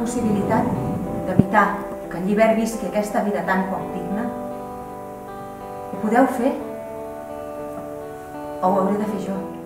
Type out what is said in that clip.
possibilitat d'evitar que en Llibert visqui aquesta vida tan poc digna, ho podeu fer o ho hauré de fer jo?